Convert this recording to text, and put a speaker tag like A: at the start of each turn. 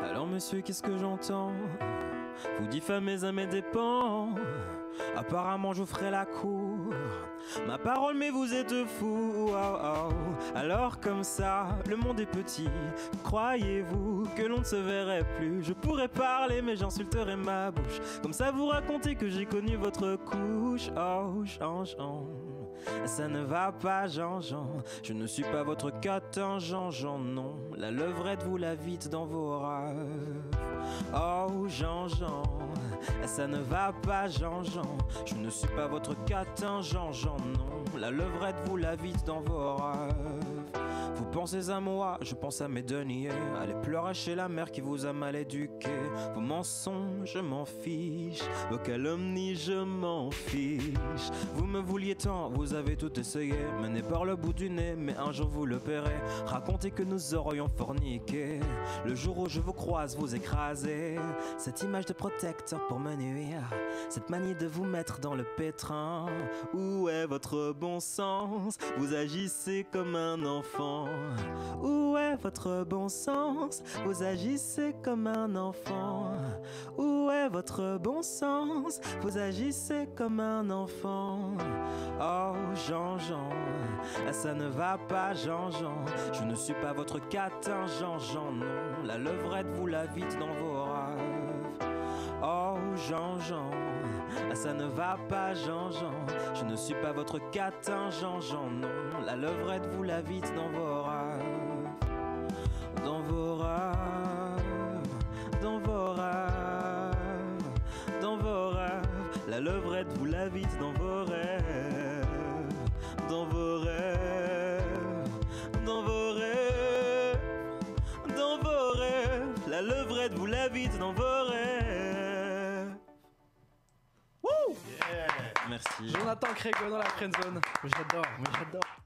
A: Alors monsieur, qu'est-ce que j'entends? Vous diffamez à mes dépens. Apparemment je vous ferai la cour. Ma parole mais vous êtes fou. Oh, oh. Alors comme ça, le monde est petit. Croyez-vous que l'on ne se verrait plus? Je pourrais parler mais j'insulterai ma bouche. Comme ça vous racontez que j'ai connu votre couche. Oh Jean-Jean, ça ne va pas Jean-Jean. Je ne suis pas votre catin Jean-Jean, non. La levrette vous la vite dans vos rêves. Oh Jean-Jean, ça ne va pas Jean-Jean. Je ne suis pas votre catin Jean-Jean, non. La levrette vous la vite dans vos rêves. Vous pensez à moi, je pense à mes deniers. Allez pleurer chez la mère qui vous a mal éduqué. Vos mensonges, je m'en fiche. Vos calomnies, je m'en fiche. Vous me vouliez tant, vous avez tout essayé. Mené par le bout du nez, mais un jour vous le paierez. Racontez que nous aurions forniqué. Le jour où je vous croise, vous écrasez. Cette image de protecteur pour me nuire. Cette manie de vous mettre dans le pétrin. Où est votre bon sens? Vous agissez comme un enfant. Où est votre bon sens? Vous agissez comme un enfant. Où est votre bon sens? Vous agissez comme un enfant. Oh Jean-Jean, ça ne va pas Jean-Jean. Je ne suis pas votre catin Jean-Jean, non. La levrette vous la vite dans vos rêves. Oh Jean-Jean, ça ne va pas Jean-Jean. Je ne suis pas votre catin Jean-Jean, non. La levrette vous la vite dans vos rêves. Dans vos rêves. Dans vos rêves. Dans vos rêves. La levrette vous la vite dans vos rêves. Dans vos rêves. Dans vos rêves. Dans vos rêves. La levrette vous la vite dans vos rêves.
B: Wouh!
A: Merci.
B: Jonathan Crégo dans la friendzone. J'adore.